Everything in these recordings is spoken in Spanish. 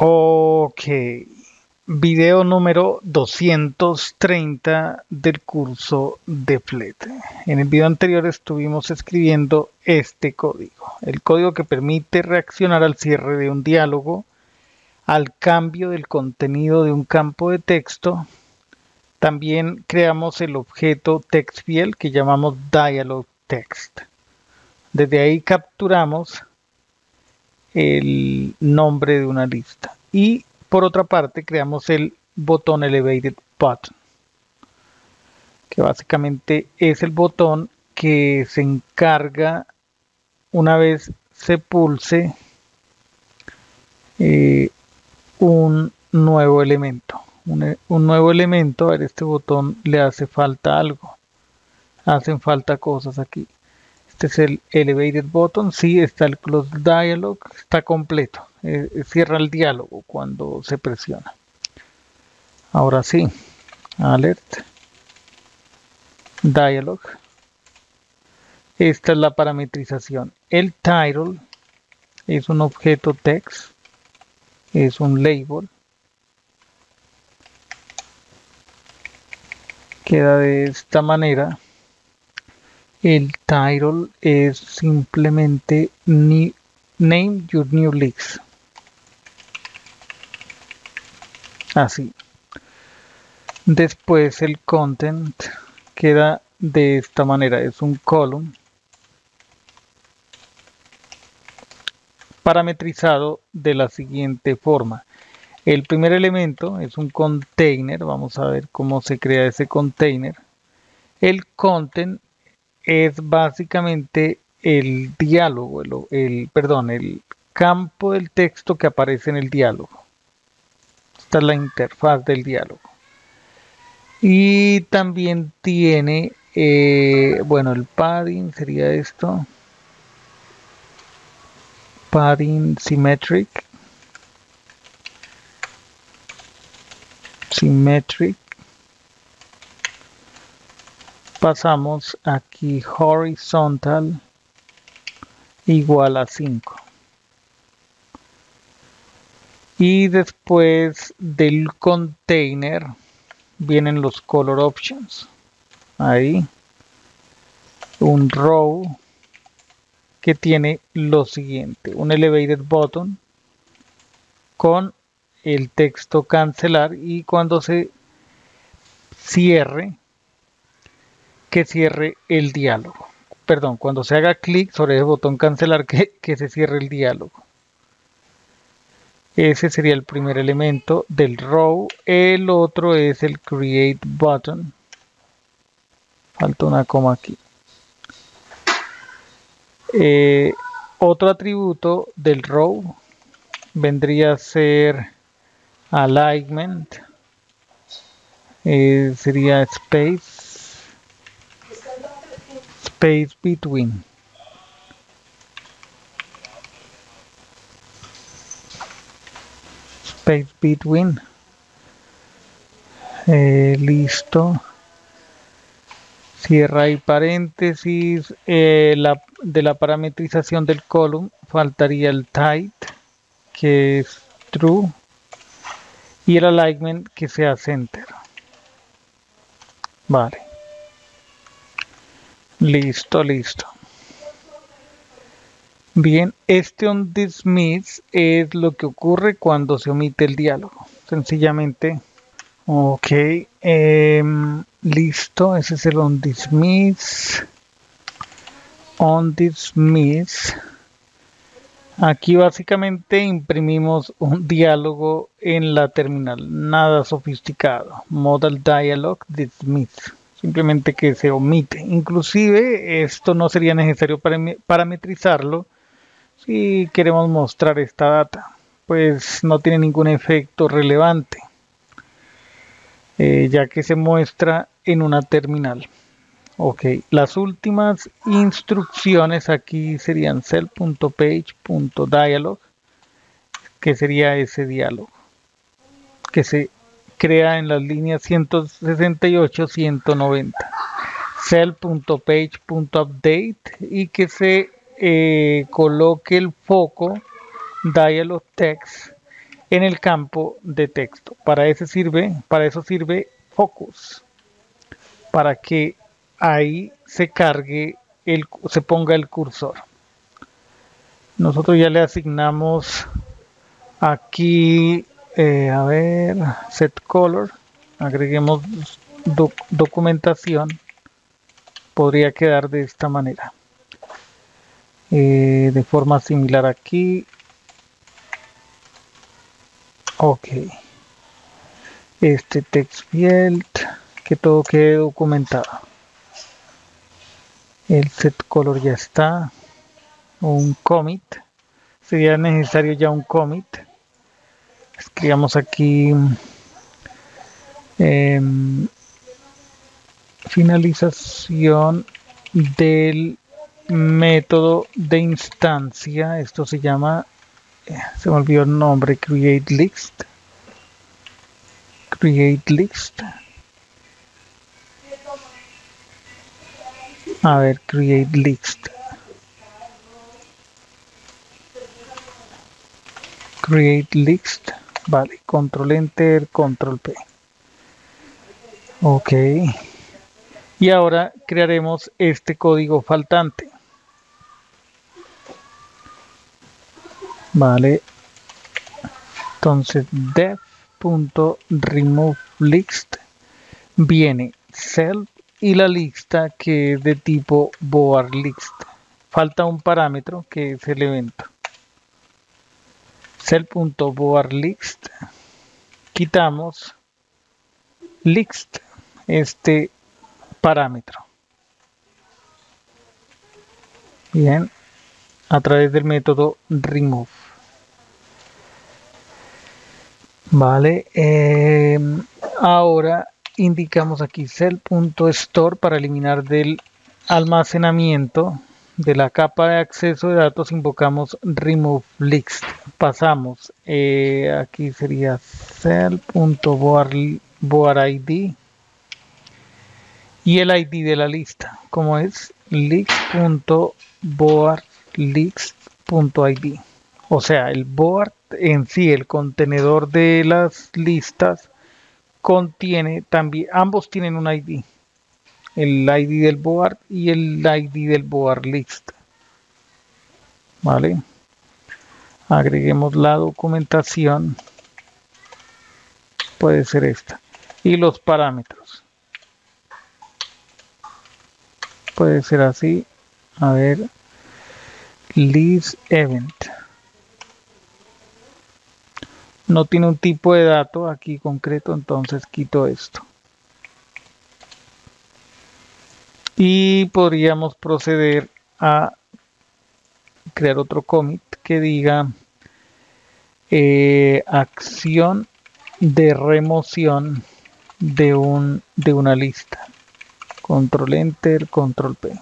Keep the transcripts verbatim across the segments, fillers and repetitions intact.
Ok, video número doscientos treinta del curso de Flete. En el video anterior estuvimos escribiendo este código, el código que permite reaccionar al cierre de un diálogo, al cambio del contenido de un campo de texto. También creamos el objeto TextField que llamamos DialogText. Desde ahí capturamos el nombre de una lista. Y por otra parte creamos el botón Elevated Button, que básicamente es el botón que se encarga, una vez se pulse eh, un nuevo elemento. Un, un nuevo elemento, a ver, este botón le hace falta algo. Hacen falta cosas aquí. Este es el Elevated Button, sí, está el Close Dialog, está completo, eh, cierra el diálogo cuando se presiona. Ahora sí, Alert, Dialog, esta es la parametrización. El Title es un objeto text, es un label, queda de esta manera. El title es simplemente new, name your new leaks. Así. Después el content queda de esta manera. Es un column parametrizado de la siguiente forma. El primer elemento es un container. Vamos a ver cómo se crea ese container. El content es básicamente el diálogo, el, el, perdón, el campo del texto que aparece en el diálogo. Esta es la interfaz del diálogo. Y también tiene, eh, bueno, el padding sería esto. Padding symmetric. Symmetric. Pasamos aquí horizontal igual a cinco. Y después del container vienen los color options. Ahí. Un row que tiene lo siguiente. Un elevated button con el texto cancelar y cuando se cierre, que cierre el diálogo. Perdón, cuando se haga clic sobre el botón cancelar, que, que se cierre el diálogo. Ese sería el primer elemento del row. El otro es el create button. Falta una coma aquí. Eh, otro atributo del row vendría a ser alignment. Eh, sería space. Space between. Space between. Eh, listo. Cierra y paréntesis. Eh, la, de la parametrización del column faltaría el type, que es true. Y el alignment, que sea center. Vale. Listo, listo. Bien, este on dismiss es lo que ocurre cuando se omite el diálogo. Sencillamente, ok, eh, listo, ese es el on dismiss. On dismiss. Aquí básicamente imprimimos un diálogo en la terminal, nada sofisticado. Modal dialog dismiss. Simplemente que se omite. Inclusive esto no sería necesario parametrizarlo si queremos mostrar esta data, pues no tiene ningún efecto relevante, eh, ya que se muestra en una terminal. Ok, las últimas instrucciones aquí serían cell.page.dialog, que sería ese diálogo que se crea en las líneas ciento sesenta y ocho a ciento noventa. Cell.page.update y que se eh, coloque el foco dialog text en el campo de texto. Para eso sirve, para eso sirve Focus, para que ahí se cargue, el, se ponga el cursor. Nosotros ya le asignamos aquí, eh, a ver, set color, agreguemos doc documentación, podría quedar de esta manera. Eh, de forma similar aquí. Ok. Este text field, que todo quede documentado. El set color ya está. Un commit. Sería necesario ya un commit. Escribamos aquí eh, finalización del método de instancia. Esto se llama, eh, se me olvidó el nombre, create list. Create list. A ver, create list. Create list. Vale, control enter, control P. Ok. Y ahora crearemos este código faltante. Vale. Entonces def.remove list viene self y la lista que es de tipo board list. Falta un parámetro que es el evento. Self.boardList. Quitamos list, este parámetro. Bien, a través del método remove. Vale, eh, ahora indicamos aquí cell.store para eliminar del almacenamiento de la capa de acceso de datos, invocamos remove list. Pasamos, eh, aquí sería cell.boardID y el I D de la lista, como es list.boardList.id. O sea, el board en sí, el contenedor de las listas, contiene también, ambos tienen un I D. El I D del board y el I D del board list. Vale. Agreguemos la documentación. Puede ser esta. Y los parámetros. Puede ser así. A ver. List event. No tiene un tipo de dato aquí concreto, entonces quito esto. Y podríamos proceder a crear otro commit que diga eh, acción de remoción de un de una lista. Control enter, control P.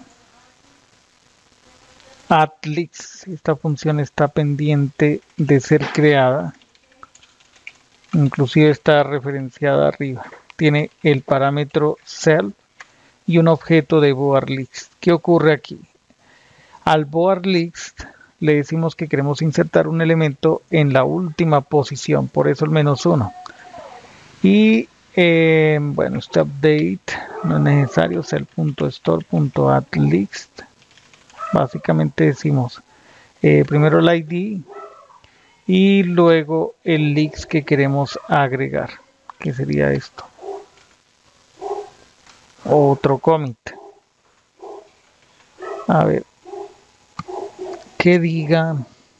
Add list. Esta función está pendiente de ser creada. Inclusive está referenciada arriba. Tiene el parámetro self y un objeto de board list. ¿Qué ocurre aquí? Al board list le decimos que queremos insertar un elemento en la última posición, por eso el menos uno. Y eh, bueno, este update no es necesario, self.store.addList. Básicamente decimos eh, primero el I D y luego el list que queremos agregar, que sería esto. Otro commit. A ver, que diga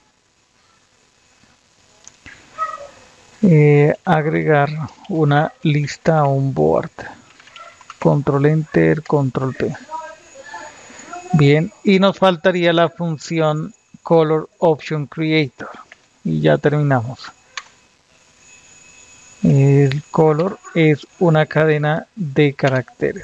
eh, agregar una lista a un board. Control enter, control P. Bien, y nos faltaría la función color option creator. Y ya terminamos. El color es una cadena de caracteres.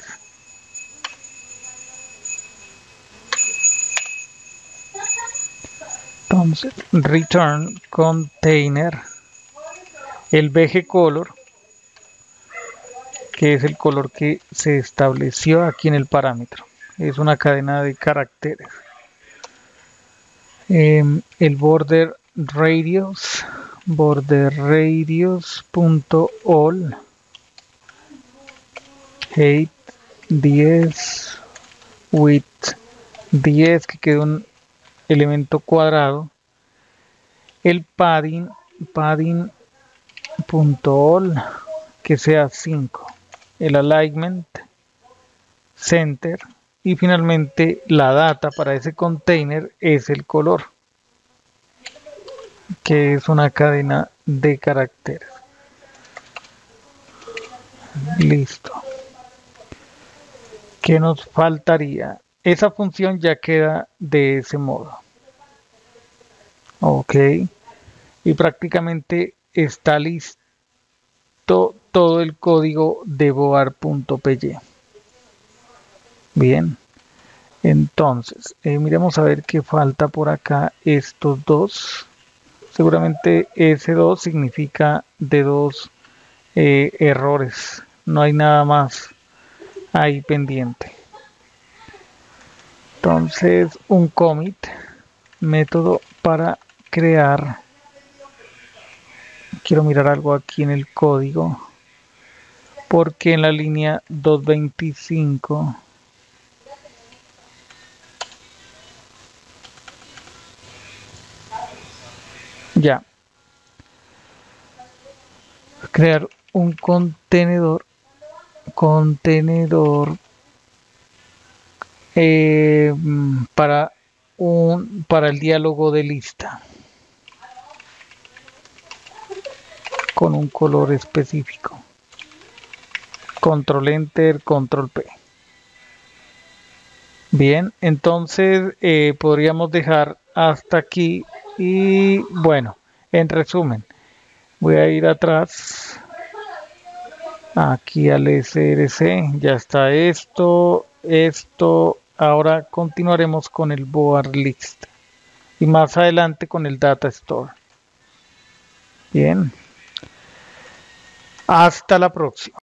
Entonces, return container, el B G color, que es el color que se estableció aquí en el parámetro. Es una cadena de caracteres. Eh, el border radius border radius.all height diez, width diez, que quede un elemento cuadrado. El padding, padding.all, que sea cinco. El alignment, center. Y finalmente la data para ese container es el color, que es una cadena de caracteres. Listo. ¿Qué nos faltaría? Esa función ya queda de ese modo. Ok. Y prácticamente está listo todo el código de board.py. Bien. Entonces, eh, miremos a ver qué falta por acá. Estos dos. Seguramente ese dos significa de dos eh, errores. No hay nada más ahí pendiente. Entonces, un commit, método para crear. Quiero mirar algo aquí en el código, porque en la línea doscientos veinticinco ya, crear un contenedor contenedor eh, para un para el diálogo de lista con un color específico. Control enter, control P. Bien, entonces eh, podríamos dejar hasta aquí. Y bueno, en resumen, voy a ir atrás aquí al S R C. Ya está esto, esto. Ahora continuaremos con el board list y más adelante con el data store. Bien, hasta la próxima.